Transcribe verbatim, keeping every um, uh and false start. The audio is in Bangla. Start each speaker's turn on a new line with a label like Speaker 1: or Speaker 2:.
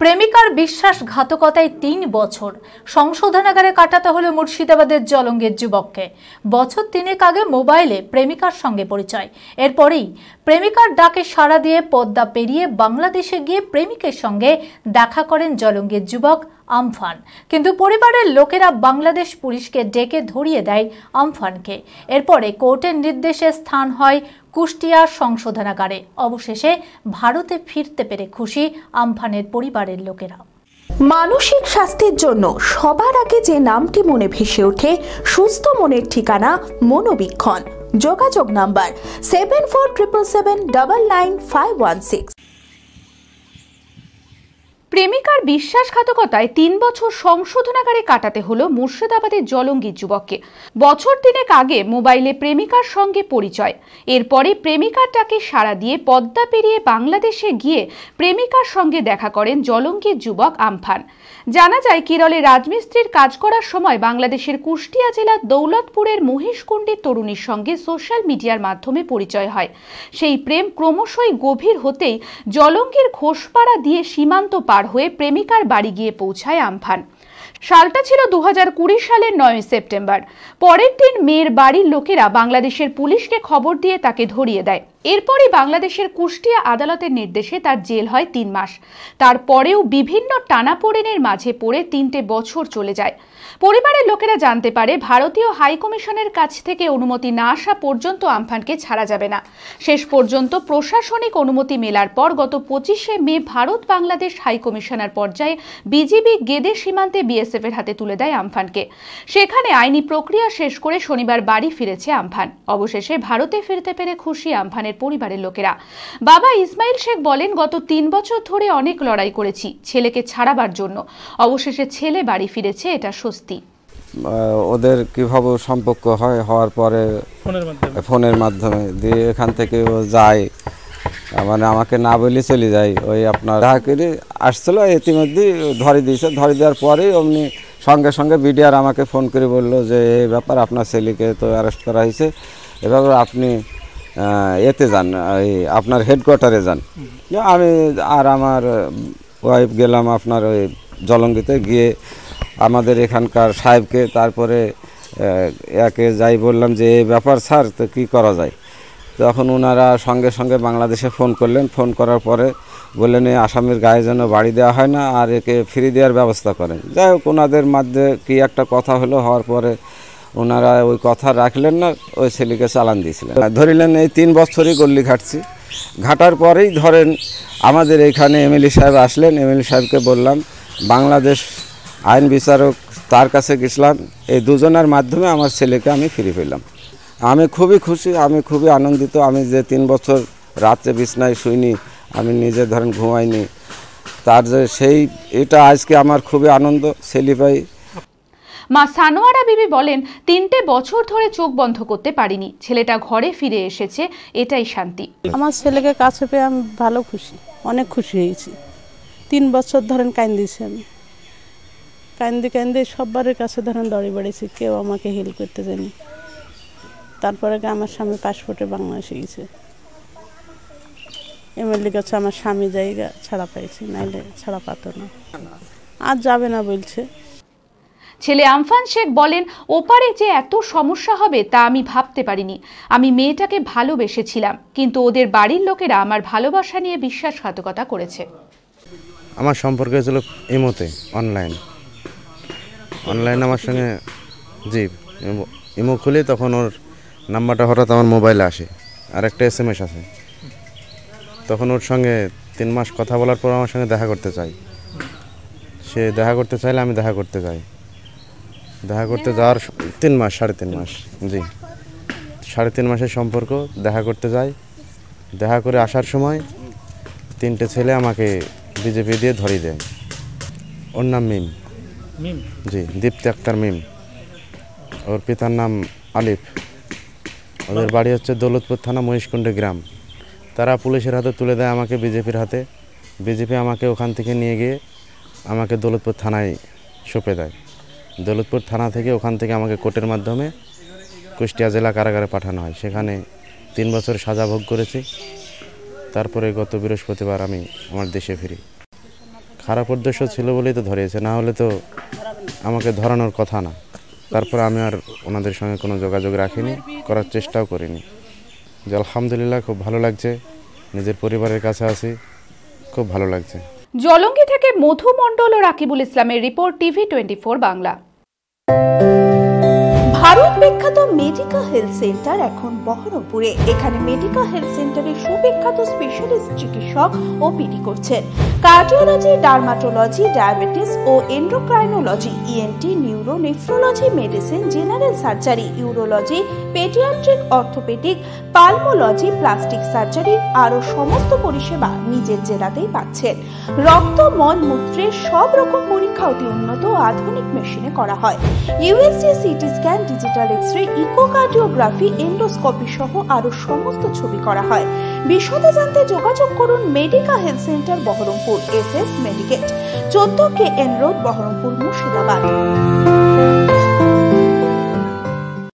Speaker 1: প্রেমিকার বিশ্বাসঘাতকতায় তিন বছর সংশোধনাগারে কাটাতে হলো মুর্শিদাবাদের জলঙ্গির যুবককে। বছর তিনেক আগে মোবাইলে প্রেমিকার সঙ্গে পরিচয়, এরপরেই প্রেমিকার ডাকে সাড়া দিয়ে পদ্মা পেরিয়ে বাংলাদেশে গিয়ে প্রেমিকের সঙ্গে দেখা করেন জলঙ্গির যুবক আমফান। কিন্তু পরিবারের লোকেরা বাংলাদেশ পুলিশকে ডেকে ধরিয়ে দেয় আমফানকে। এরপরে কোর্টের নির্দেশে স্থান হয় কুষ্টিয়ার সংশোধনাগারে। অবশেষে ভারতে ফিরতে পেরে খুশি আমফানের পরিবারের লোকেরা।
Speaker 2: মানসিক স্বাস্থ্যের জন্য সবার আগে যে নামটি মনে ভেসে ওঠে, সুস্থ মনের ঠিকানা মনোবীক্ষণ। যোগাযোগ number seven four triple seven double nine five one six.
Speaker 3: প্রেমিকার বিশ্বাসঘাতকতায় তিন বছর সংশোধনাগারে কাটাতে হলো মুর্শিদাবাদের জলঙ্গির যুবককে। বছর তিনেক আগে মোবাইলে প্রেমিকার সঙ্গে পরিচয়, এরপরে প্রেমিকার ডাকে সাড়া দিয়ে পদ্মা পেরিয়ে বাংলাদেশে গিয়ে প্রেমিকার সঙ্গে দেখা করেন জলঙ্গির যুবক আমফান। জানা যায়, কেরলে রাজমিস্ত্রির কাজ করার সময় বাংলাদেশের কুষ্টিয়া জেলার দৌলতপুরের মহিষকুণ্ডীর তরুণীর সঙ্গে সোশ্যাল মিডিয়ার মাধ্যমে পরিচয় হয়। সেই প্রেম ক্রমশই গভীর হতেই জলঙ্গির ঘোষপাড়া দিয়ে সীমান্ত পার হয়ে প্রেমিকার বাড়ি গিয়ে পৌঁছায় আমফান। সালটা ছিল দু হাজার কুড়ি সালের নয় সেপ্টেম্বর। পরের দিন মেয়ের বাড়ির লোকেরা বাংলাদেশের পুলিশকে খবর দিয়ে তাকে ধরিয়ে দেয়। এরপরই বাংলাদেশের কুষ্টিয়া আদালতের নির্দেশে তার জেল হয় তিন মাস। তারপরেও বিভিন্ন টানাপোড়েনের মাঝে পড়ে তিনটে বছর চলে যায়। পরিবারের লোকেরা জানতে পারে, ভারতীয় হাইকমিশনের কাছ থেকে অনুমতি না আসা পর্যন্ত আমফানকে ছাড়া যাবে না। শেষ পর্যন্ত প্রশাসনিক অনুমতি মেলার পর গত পঁচিশে মে ভারত বাংলাদেশ হাইকমিশনার পর্যায়ে বিজিবি গেদে সীমান্তে বিএসএফ এর হাতে তুলে দেয় আমফানকে। সেখানে আইনি প্রক্রিয়া শেষ করে শনিবার বাড়ি ফিরেছে আমফান। অবশেষে ভারতে ফিরতে পেরে খুশি আমফানের পরিবারের লোকেরা। বাবা ইসমাইল শেখ বলেন, গত তিন বছর ধরে অনেক লড়াই করেছি ছেলেকে ছাড়াবার জন্য। অবশেষে ছেলে বাড়ি ফিরেছে, এটা স্বস্তি।
Speaker 4: ওদের কিভাবে সম্পর্ক হয়, হওয়ার পরে ফোনের মাধ্যমে দিয়ে এখান থেকে ও যায়, মানে আমাকে না বলে চলে যায়। ওই আপনার দেখা করে আসছিল, ইতিমধ্যেই ধরে দিয়েছে। ধরে দেওয়ার পরেই অমনি সঙ্গে সঙ্গে বিডিআর আমাকে ফোন করে বললো যে এই ব্যাপার, আপনার ছেলেকে তো অ্যারেস্ট করা হয়েছে, এভাবে আপনি এতে যান, এই আপনার হেডকোয়ার্টারে যান। আমি আর আমার ওয়াইফ গেলাম আপনার ওই জলঙ্গিতে গিয়ে আমাদের এখানকার সাহেবকে, তারপরে একে যাই বললাম যে এই ব্যাপার স্যার, তো কী করা যায়। তখন ওনারা সঙ্গে সঙ্গে বাংলাদেশে ফোন করলেন। ফোন করার পরে বললেন এই আসামির গায়ে যেন বাড়ি দেওয়া হয় না, আর একে ফ্রি দেওয়ার ব্যবস্থা করেন। যাই হোক, ওনাদের মধ্যে কী একটা কথা হলো, হওয়ার পরে ওনারা ওই কথা রাখলেন না, ওই ছেলেকে চালান দিয়েছিলেন। ধরিলেন এই তিন বছরই গল্লি ঘাটছি। ঘাটার পরেই ধরেন আমাদের এইখানে এমএলএ সাহেব আসলেন। এমএলএ সাহেবকে বললাম, বাংলাদেশ আইন বিচারক, তার কাছে গেছিলাম। এই দুজনের মাধ্যমে আমার ছেলেকে আমি ফিরে পেলাম। আমি খুবই খুশি, আমি খুবই আনন্দিত। আমি যে তিন বছর রাত্রে বিছনায় শুইনি, আমি নিজে ধরেন ঘুমাইনি, তার যে সেই এটা আজকে আমার খুবই আনন্দ ছেলে পাই।
Speaker 3: মা সানোয়ারা বিবি বলেন, তিনটে বছর ধরে চোখ বন্ধ করতে পারিনি, ছেলেটা ঘরে ফিরে এসেছে, এটাই শান্তি।
Speaker 5: আমার ছেলেকে কাছে পেয়ে আমি ভালো খুশি, অনেক খুশি হয়েছি। তিন বছর ধরেন কান্দিছি, আমি কান্দি কান্দি সবার কাছে ধরেন দড়ি বেড়েছি, কেউ আমাকে হেল্প করতে জানি। তারপরে আমার স্বামী পাসপোর্টে বাংলাদেশে গেছে, এমএলএ কাছে আমার স্বামী জায়গা ছাড়া পাইছে, নাইলে ছাড়া পাত না, আর যাবে না বলছে।
Speaker 3: ছেলে আমফান শেখ বলেন, ওপারে যে এত সমস্যা হবে তা আমি ভাবতে পারিনি। আমি মেয়েটাকে ভালোবেসেছিলাম, কিন্তু ওদের বাড়ির লোকেরা আমার ভালোবাসা নিয়ে বিশ্বাসঘাতকতা করেছে।
Speaker 6: আমার সম্পর্ক হয়েছিল ইমোতে, অনলাইন অনলাইন আমার সঙ্গে জি ইমো খুলে, তখন ওর নাম্বারটা হঠাৎ আমার মোবাইলে আসে, আর একটা এস এম এস আসে। তখন ওর সঙ্গে তিন মাস কথা বলার পর আমার সঙ্গে দেখা করতে চাই। সে দেখা করতে চাইলে আমি দেখা করতে যাই। দেখা করতে যাওয়ার তিন মাস সাড়ে তিন মাস জি সাড়ে তিন মাসের সম্পর্ক। দেখা করতে যাই, দেখা করে আসার সময় তিনটে ছেলে আমাকে বিজেপি দিয়ে ধরিয়ে দেয়। ওর নাম মিম, জি দীপ্তি আক্তার মিম। ওর পিতার নাম আলিফ। ওদের বাড়ি হচ্ছে দৌলতপুর থানা, মহিষকুণ্ডী গ্রাম। তারা পুলিশের হাতে তুলে দেয় আমাকে, বিজেপির হাতে। বিজেপি আমাকে ওখান থেকে নিয়ে গিয়ে আমাকে দৌলতপুর থানায় সঁপে দেয়। দৌলতপুর থানা থেকে ওখান থেকে আমাকে কোর্টের মাধ্যমে কুষ্টিয়া জেলা কারাগারে পাঠানো হয়। সেখানে তিন বছর সাজা ভোগ করেছি। তারপরে গত বৃহস্পতিবার আমি আমার দেশে ফিরি। খারাপ উদ্দেশ্য ছিল বলেই তো ধরিয়েছে, না হলে তো আমাকে ধরানোর কথা না। তারপর আমি আর ওনাদের সঙ্গে কোনো যোগাযোগ রাখিনি, করার চেষ্টাও করিনি। যে আলহামদুলিল্লাহ খুব ভালো লাগছে, নিজের পরিবারের কাছে আছি, খুব ভালো লাগছে।
Speaker 3: জলঙ্গি থেকে মধু মণ্ডল ও রাকিবুল ইসলামের report, TV twenty four Bangla.
Speaker 2: Bharat বিখ্যাত মেডিকা হেলথ সেন্টার এখন বহরমপুরে। এখানে মেডিকা হেলথ সেন্টারে সুবিখ্যাত স্পেশালিস্ট চিকিৎসক ওপিডি করছেন। কার্ডিওলজি, ডার্মাটোলজি, ডায়াবেটিস ও endocrinology, ENT, neuro, nephrology, medicine, general surgery, urology, paediatric, orthopaedic, pulmonology, plastic surgery আরও সমস্ত পরিষেবা নিজের জেলাতেই পাচ্ছেন। রক্ত, মল, মূত্রের সব রকম পরীক্ষা অতি উন্নত ও আধুনিক মেশিনে করা হয়। USG, CT scan, digital X-ray, echocardiography, endoscopy সহ আরো সমস্ত ছবি করা হয়। বিশদে জানতে যোগাযোগ করুন Medica health centre Berhampore, S S Medicate, চোদ্দ K N road, Berhampore, Murshidabad.